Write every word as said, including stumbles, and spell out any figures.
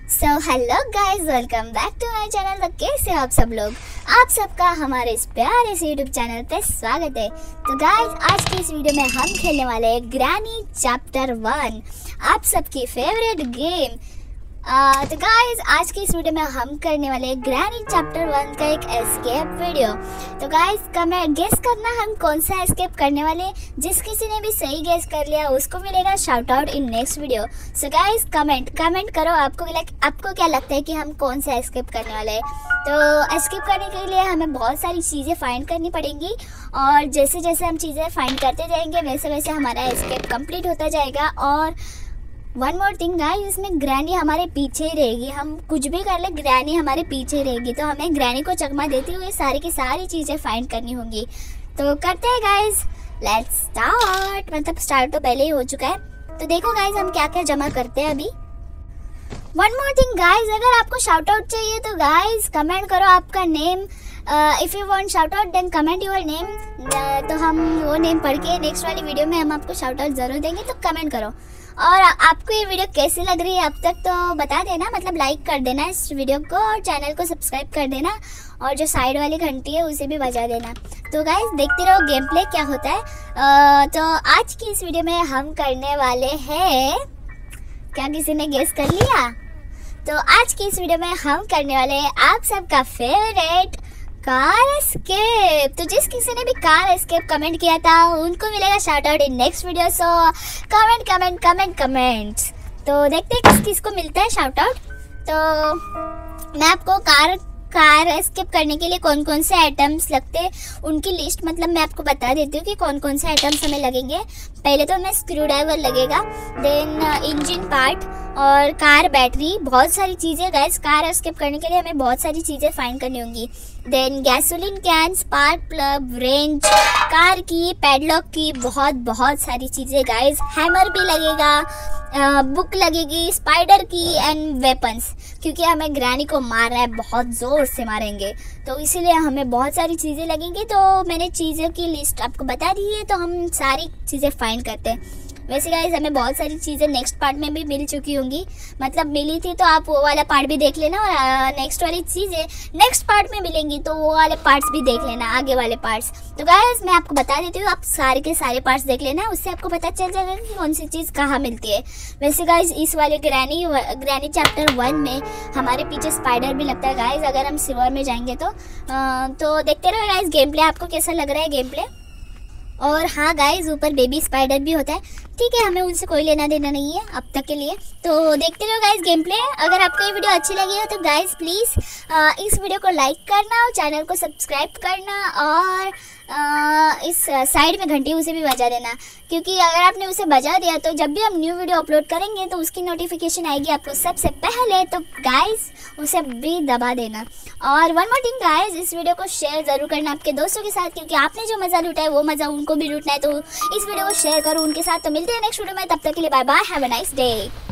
So hello guys, welcome back to my channel. तो कैसे हो आप सब लोग? आप सबका हमारे इस प्यारे से यूट्यूब चैनल पे स्वागत है। तो गाइज, आज की इस वीडियो में हम खेलने वाले हैं ग्रैनी चैप्टर वन, आप सबकी फेवरेट गेम। आ, तो गाइज, आज की इस वीडियो में हम करने वाले हैं ग्रैनी चैप्टर वन का एक एस्केप वीडियो। तो गाइज, कमेंट गेस करना हम कौन सा एस्केप करने वाले हैं। जिस किसी ने भी सही गेस कर लिया उसको मिलेगा shout out in next video. So guys, comment comment करो आपको आपको क्या लगता है कि हम कौन सा एस्केप करने वाले हैं। तो एस्केप करने के लिए हमें बहुत सारी चीज़ें फाइंड करनी पड़ेंगी और जैसे जैसे हम चीज़ें फाइंड करते जाएंगे वैसे वैसे हमारा एस्केप कंप्लीट होता जाएगा। और वन मोर थिंग गाइस, इसमें ग्रैनी हमारे पीछे ही रहेगी। हम कुछ भी कर ले, ग्रैनी हमारे पीछे रहेगी। तो हमें ग्रैनी को चकमा देते हुए सारी की सारी चीज़ें फाइंड करनी होंगी। तो करते हैं गाइस, लेट्स स्टार्ट। मतलब स्टार्ट तो पहले ही हो चुका है। तो देखो गाइस, हम क्या क्या जमा करते हैं अभी। वन मोर थिंग गाइस, अगर आपको शाउट आउट चाहिए तो गाइस कमेंट करो आपका name. If you want shout out then comment your name. तो हम वो नेम पढ़ के नेक्स्ट वाली वीडियो में हम आपको शाउट आउट ज़रूर देंगे। तो कमेंट करो। और आपको ये वीडियो कैसी लग रही है अब तक तो बता देना, मतलब लाइक कर देना इस वीडियो को और चैनल को सब्सक्राइब कर देना और जो साइड वाली घंटी है उसे भी बजा देना। तो गाइस, देखते रहो गेम प्ले क्या होता है। आ, तो आज की इस वीडियो में हम करने वाले हैं, क्या किसी ने गेस कर लिया? तो आज की इस वीडियो में हम करने वाले हैं आप सबका फेवरेट कार एस्केप। तो जिस किसी ने भी कार एस्केप कमेंट किया था उनको मिलेगा shout out in next video. So comment comment comment comments. तो देखते हैं किस किस को मिलता है शाउट आउट। तो मैं आपको कार कार एस्केप करने के लिए कौन कौन से आइटम्स लगते हैं उनकी लिस्ट मतलब मैं आपको बता देती हूँ कि कौन कौन से आइटम्स हमें लगेंगे। पहले तो हमें स्क्रू ड्राइवर लगेगा, देन इंजन पार्ट और कार बैटरी, बहुत सारी चीज़ें गाइस। कार एस्केप करने के लिए हमें बहुत सारी चीज़ें फाइंड करनी होंगी। Then gasoline can, spark plug, wrench, car key, padlock key, बहुत बहुत सारी चीज़ें गाइस। हैमर भी लगेगा, बुक लगेगी, स्पाइडर की एंड वेपन्स, क्योंकि हमें ग्रैनी को मारना है, बहुत ज़ोर से मारेंगे तो इसीलिए हमें बहुत सारी चीज़ें लगेंगी। तो मैंने चीज़ों की लिस्ट आपको बता दी है, तो हम सारी चीज़ें फाइंड करते हैं। वैसे गाइस, हमें बहुत सारी चीज़ें नेक्स्ट पार्ट में भी मिल चुकी होंगी, मतलब मिली थी तो आप वो वाला पार्ट भी देख लेना और नेक्स्ट वाली चीज़ें नेक्स्ट पार्ट में मिलेंगी तो वो वाले पार्ट्स भी देख लेना, आगे वाले पार्ट्स। तो गाइस, मैं आपको बता देती हूँ, आप सारे के सारे पार्ट्स देख लेना, उससे आपको पता चल जाएगा कि कौन सी चीज़ कहाँ मिलती है। वैसे गाइस, इस वाले ग्रैनी ग्रैनी चैप्टर वन में हमारे पीछे स्पाइडर भी लगता है गाइस, अगर हम सिल्वर में जाएंगे तो आ, तो देखते रहो गाइस गेम प्ले, आपको कैसा लग रहा है गेम प्ले। और हाँ गाइस, ऊपर बेबी स्पाइडर भी होता है, ठीक है, हमें उनसे कोई लेना देना नहीं है अब तक के लिए। तो देखते रहो गाइस गेम प्ले। अगर आपको ये वीडियो अच्छी लगी हो तो गाइस प्लीज़ इस वीडियो को लाइक करना और चैनल को सब्सक्राइब करना और आ, इस साइड में घंटी उसे भी बजा देना, क्योंकि अगर आपने उसे बजा दिया तो जब भी हम न्यू वीडियो अपलोड करेंगे तो उसकी नोटिफिकेशन आएगी आपको सबसे पहले। तो गाइस उसे भी दबा देना। और वन मोर थिंग गाइस, इस वीडियो को शेयर ज़रूर करना आपके दोस्तों के साथ, क्योंकि आपने जो मज़ा लूटा है वो मज़ा उनको भी लूटना है। तो इस वीडियो को शेयर करो उनके साथ। तो मिलते हैं नेक्स्ट वीडियो में, तब तक के लिए bye bye, have a nice day.